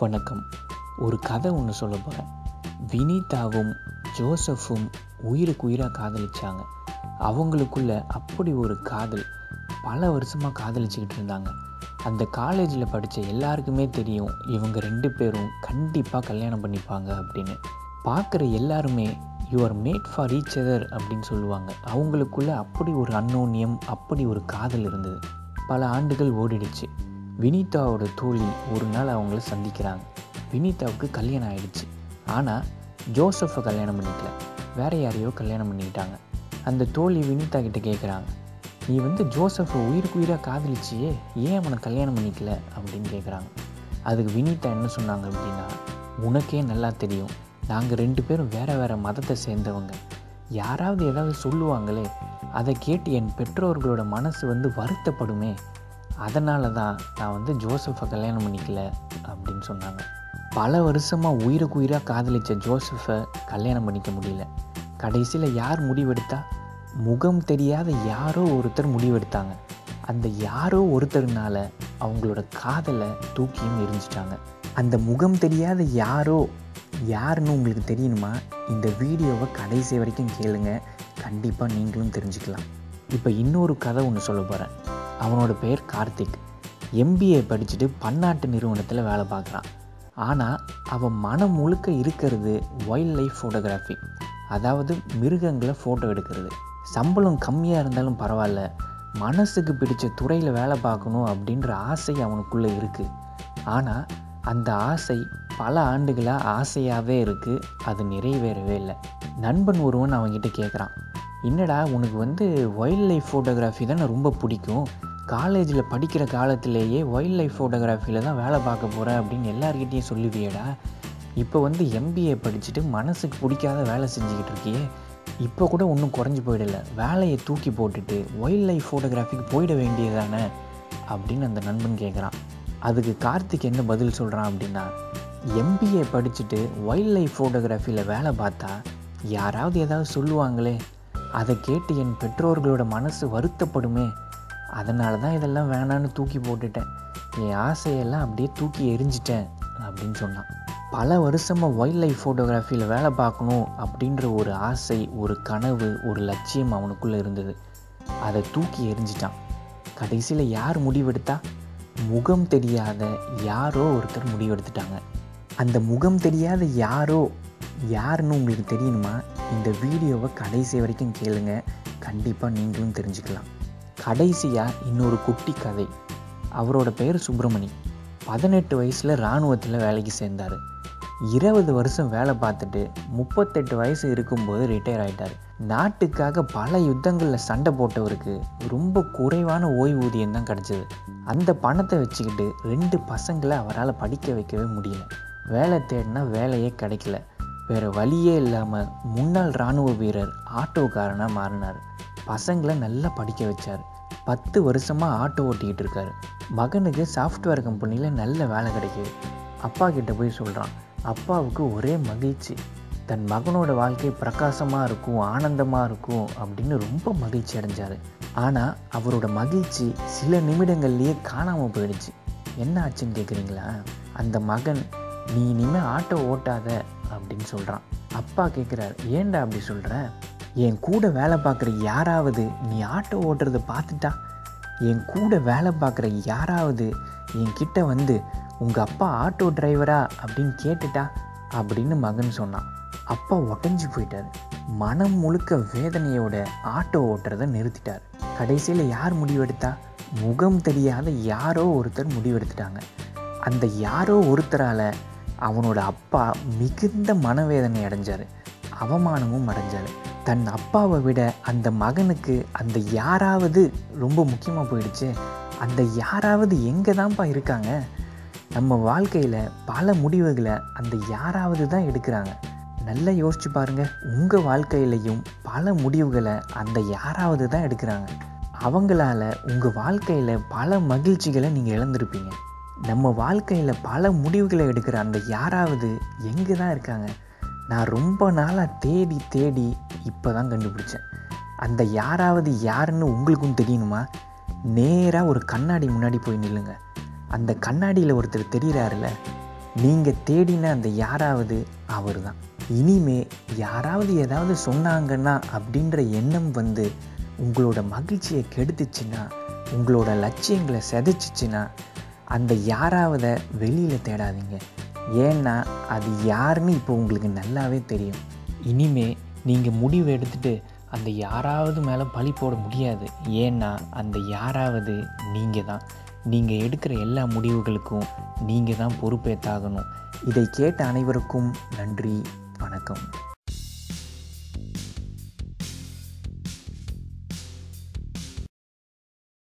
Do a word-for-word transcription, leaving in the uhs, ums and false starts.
வணக்கம். ஒரு கதை ஒன்று சொல்ல போகிறேன். வினிதாவும் ஜோசஃபும் உயிருக்கு உயிராக காதலிச்சாங்க. அவங்களுக்குள்ள அப்படி ஒரு காதல், பல வருஷமாக காதலிச்சுக்கிட்டு இருந்தாங்க. அந்த காலேஜில் படித்த எல்லாருக்குமே தெரியும் இவங்க ரெண்டு பேரும் கண்டிப்பாக கல்யாணம் பண்ணிப்பாங்க அப்படின்னு. பார்க்குற எல்லாருமே you are made for each other அப்படின்னு சொல்லுவாங்க. அவங்களுக்குள்ள அப்படி ஒரு அன்னோன்யம், அப்படி ஒரு காதல் இருந்தது. பல ஆண்டுகள் ஓடிடுச்சு. வினிதாவோட தோழி ஒரு நாள் அவங்கள சந்திக்கிறாங்க. வினிதாவுக்கு கல்யாணம் ஆகிடுச்சு. ஆனால் ஜோசஃபை கல்யாணம் பண்ணிக்கல, வேறு யாரையோ கல்யாணம் பண்ணிக்கிட்டாங்க. அந்த தோழி வினிதா கிட்டே கேட்குறாங்க, நீ வந்து ஜோசஃபை உயிருக்கு உயிராக காதலிச்சியே, ஏன் அவனை கல்யாணம் பண்ணிக்கல அப்படின்னு கேட்குறாங்க. அதுக்கு வினிதா என்ன சொன்னாங்க அப்படின்னா, உனக்கே நல்லா தெரியும், நாங்கள் ரெண்டு பேரும் வேறு வேறு மதத்தை சேர்ந்தவங்க. யாராவது ஏதாவது சொல்லுவாங்களே, அதை கேட்டு என் பெற்றோர்களோட மனசு வந்து வருத்தப்படுமே, அதனால தான் நான் வந்து ஜோசஃபை கல்யாணம் பண்ணிக்கல அப்படின்னு சொன்னாங்க. பல வருஷமாக உயிருக்கு உயிராக காதலித்த ஜோசஃபை கல்யாணம் பண்ணிக்க முடியல. கடைசியில் யார் முடிவெடுத்தா? முகம் தெரியாத யாரோ ஒருத்தர் முடிவெடுத்தாங்க. அந்த யாரோ ஒருத்தர்னால அவங்களோட காதலை தூக்கியும் எரிஞ்சிட்டாங்க. அந்த முகம் தெரியாத யாரோ யாருன்னு உங்களுக்கு தெரியணுமா? இந்த வீடியோவை கடைசி வரைக்கும் கேளுங்க, கண்டிப்பாக நீங்களும் தெரிஞ்சுக்கலாம். இப்போ இன்னொரு கதை ஒன்று சொல்ல போகிறேன். அவனோட பேர் கார்த்திக். எம்பிஏ படிச்சுட்டு பன்னாட்டு நிறுவனத்தில் வேலை பார்க்குறான். ஆனால் அவன் மனம் முழுக்க இருக்கிறது வைல்ட் லைஃப் ஃபோட்டோகிராஃபி, அதாவது மிருகங்களை ஃபோட்டோ எடுக்கிறது. சம்பளம் கம்மியாக இருந்தாலும் பரவாயில்ல, மனசுக்கு பிடிச்ச துறையில் வேலை பார்க்கணும் அப்படின்ற ஆசை அவனுக்குள்ளே இருக்குது. ஆனால் அந்த ஆசை பல ஆண்டுகளாக ஆசையாகவே இருக்குது, அது நிறைவேறவே இல்லை. நண்பன் ஒருவன் அவன்கிட்ட கேட்குறான், என்னடா உனக்கு வந்து வைல்ட் லைஃப் ஃபோட்டோகிராஃபி தானே ரொம்ப பிடிக்கும், காலேஜில் படிக்கிற காலத்திலேயே வைல்ட் லைஃப் ஃபோட்டோகிராஃபியில் தான் வேலை பார்க்க போகிறேன் அப்படின்னு எல்லார்கிட்டையும் சொல்லுவியடா. இப்போ வந்து எம்பிஏ படிச்சுட்டு மனசுக்கு பிடிக்காத வேலை செஞ்சுக்கிட்டு இருக்கியே, இப்போ கூட ஒன்றும் குறைஞ்சி போயிடலை, வேலையை தூக்கி போட்டுட்டு வைல்ட் லைஃப் ஃபோட்டோகிராஃபிக்கு போயிட வேண்டியதானே அப்படின்னு அந்த நண்பன் கேட்குறான். அதுக்கு கார்த்திக் என்ன பதில் சொல்கிறான் அப்படின்னா, எம்பிஏ படிச்சுட்டு வைல்ட் லைஃப் ஃபோட்டோகிராஃபியில் வேலை பார்த்தா யாராவது ஏதாவது சொல்லுவாங்களே, அதை கேட்டு என் பெற்றோர்களோட மனசு வருத்தப்படுமே, அதனால தான் இதெல்லாம் வேணான்னு தூக்கி போட்டுட்டேன், என் ஆசையெல்லாம் அப்படியே தூக்கி எரிஞ்சிட்டேன் அப்படின்னு சொன்னான். பல வருஷமாக வைல்ட் லைஃப் ஃபோட்டோகிராஃபியில் வேலை பார்க்கணும் அப்படின்ற ஒரு ஆசை, ஒரு கனவு, ஒரு லட்சியம் அவனுக்குள்ளே இருந்தது. அதை தூக்கி எரிஞ்சிட்டான். கடைசியில் யார் முடிவெடுத்தா? முகம் தெரியாத யாரோ ஒருத்தர் முடிவெடுத்துட்டாங்க. அந்த முகம் தெரியாத யாரோ யாருன்னு உங்களுக்கு தெரியணுமா? இந்த வீடியோவை கடைசி வரைக்கும் கேளுங்க, கண்டிப்பாக நீங்களும் தெரிஞ்சுக்கலாம். கடைசியாக இன்னொரு குட்டி கதை. அவரோட பேர் சுப்பிரமணி. பதினெட்டு வயசில் இராணுவத்தில் வேலைக்கு சேர்ந்தார். இருபது வருஷம் வேலை பார்த்துட்டு முப்பத்தெட்டு வயசு இருக்கும்போது ரிட்டையர் ஆகிட்டார். நாட்டுக்காக பல யுத்தங்களில் சண்டை போட்டவருக்கு ரொம்ப குறைவான ஓய்வூதியம் தான் கிடச்சிது. அந்த பணத்தை வச்சுக்கிட்டு ரெண்டு பசங்களை அவரால் படிக்க வைக்கவே முடியல. வேலை தேடினா வேலையே கிடைக்கல. வேறு வழியே இல்லாமல் முன்னாள் இராணுவ வீரர் ஆட்டோக்காரனாக மாறினார். பசங்களை நல்லா படிக்க வச்சார். பத்து வருஷமாக ஆட்டோ ஓட்டிக்கிட்டு இருக்கார். மகனுக்கு சாஃப்ட்வேர் கம்பெனியில் நல்ல வேலை கிடைக்கிது. அப்பா கிட்ட போய் சொல்கிறான். அப்பாவுக்கு ஒரே மகிழ்ச்சி, தன் மகனோட வாழ்க்கை பிரகாசமாக இருக்கும், ஆனந்தமாக இருக்கும் அப்படின்னு ரொம்ப மகிழ்ச்சி அடைஞ்சார். ஆனால் அவரோட மகிழ்ச்சி சில நிமிடங்கள்லேயே காணாமல் போயிடுச்சு. என்ன ஆச்சுன்னு கேட்குறீங்களா? அந்த மகன், நீ இனிமேல் ஆட்டோ ஓட்டாத அப்படின்னு சொல்கிறான். அப்பா கேட்குறாரு, ஏன்டா அப்படி சொல்கிற? என் கூட வேலை பார்க்குற யாராவது நீ ஆட்டோ ஓட்டுறதை பார்த்துட்டா, என் கூட வேலை பார்க்குற யாராவது என்கிட்ட வந்து உங்கள் அப்பா ஆட்டோ டிரைவரா அப்படின்னு கேட்டுட்டா அப்படின்னு மகன் சொன்னான். அப்பா உடஞ்சி போயிட்டார். மனம் முழுக்க வேதனையோட ஆட்டோ ஓட்டுறதை நிறுத்திட்டார். கடைசியில் யார் முடிவெடுத்தா? முகம் தெரியாத யாரோ ஒருத்தர் முடிவெடுத்துட்டாங்க. அந்த யாரோ ஒருத்தரால் அவனோட அப்பா மிகுந்த மனவேதனை அடைஞ்சார், அவமானமும் அடைஞ்சார். தன் அப்பாவை விட அந்த மகனுக்கு அந்த யாராவது ரொம்ப முக்கியமாக போயிடுச்சு. அந்த யாராவது எங்கே தான்ப்பா இருக்காங்க? நம்ம வாழ்க்கையில் பல முடிவுகளை அந்த யாராவது தான் எடுக்கிறாங்க. நல்லா யோசிச்சு பாருங்கள், உங்கள் வாழ்க்கையிலையும் பல முடிவுகளை அந்த யாராவது தான் எடுக்கிறாங்க. அவங்களால உங்கள் வாழ்க்கையில் பல மகிழ்ச்சிகளை நீங்கள் இழந்திருப்பீங்க. நம்ம வாழ்க்கையில் பல முடிவுகளை எடுக்கிற அந்த யாராவது எங்கே தான் இருக்காங்க? நான் ரொம்ப நாளாக தேடி தேடி இப்போ தான் கண்டுபிடிச்சேன். அந்த யாராவது யாருன்னு உங்களுக்கும் தெரியணுமா? நேராக ஒரு கண்ணாடி முன்னாடி போய் நில்லுங்க. அந்த கண்ணாடியில் ஒருத்தர் தெரிகிறாருல்ல, நீங்கள் தேடின அந்த யாராவது அவர் தான். இனிமே யாராவது ஏதாவது சொன்னாங்கன்னா அப்படின்ற எண்ணம் வந்து உங்களோட மகிழ்ச்சியை கெடுத்துச்சுன்னா, உங்களோட லட்சியங்களை செதைச்சிச்சின்னா, அந்த யாராவத வெளியில் தேடாதீங்க. ஏன்னா அது யாருன்னு இப்போ உங்களுக்கு நல்லாவே தெரியும். இனிமே நீங்கள் முடிவு எடுத்துகிட்டு அந்த யாராவது மேலே பழி போட முடியாது. ஏன்னா அந்த யாராவது நீங்கள் தான். நீங்கள் எடுக்கிற எல்லா முடிவுகளுக்கும் நீங்கள் தான் பொறுப்பேற்றாகணும். இதை கேட்ட அனைவருக்கும் நன்றி, வணக்கம்.